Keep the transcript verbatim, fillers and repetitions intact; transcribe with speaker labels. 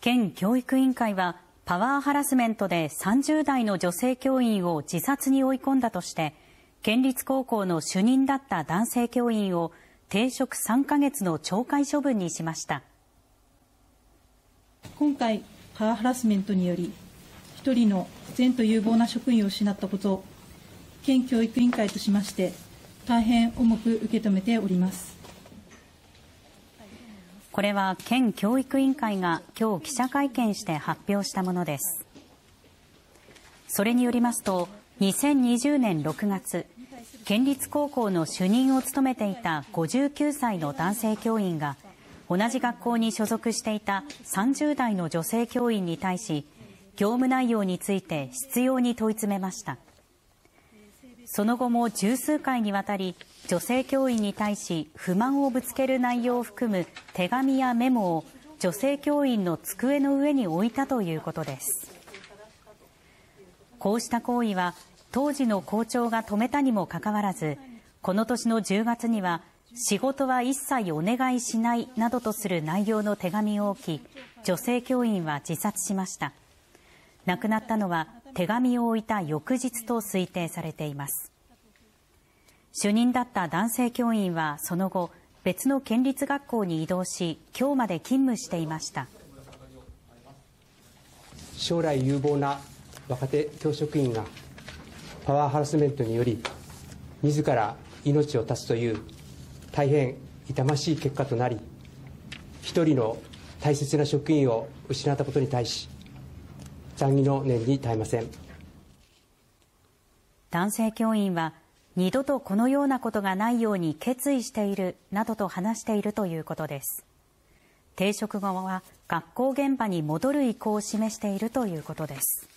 Speaker 1: 県教育委員会はパワーハラスメントでさんじゅう代の女性教員を自殺に追い込んだとして県立高校の主任だった男性教員を停職さんかげつの懲戒処分にしました。
Speaker 2: 今回パワーハラスメントにより一人の前途有望な職員を失ったことを県教育委員会としまして大変重く受け止めております。
Speaker 1: これは県教育委員会が今日記者会見して発表したものです。それによりますと、にせんにじゅうねんろくがつ、県立高校の主任を務めていたごじゅうきゅうさいの男性教員が、同じ学校に所属していたさんじゅう代の女性教員に対し、業務内容について執拗に問い詰めました。その後も十数回にわたり、女性教員に対し不満をぶつける内容を含む手紙やメモを女性教員の机の上に置いたということです。こうした行為は当時の校長が止めたにもかかわらず、この年のじゅうがつには仕事は一切お願いしないなどとする内容の手紙を置き、女性教員は自殺しました。亡くなったのは手紙を置いた翌日と推定されています。主任だった男性教員はその後、別の県立学校に異動し、今日まで勤務していました。
Speaker 3: 将来有望な若手教職員がパワーハラスメントにより自ら命を絶つという大変痛ましい結果となり、一人の大切な職員を失ったことに対し残念の念に堪えません。
Speaker 1: 男性教員は二度とこのようなことがないように決意しているなどと話しているということです。停職後は学校現場に戻る意向を示しているということです。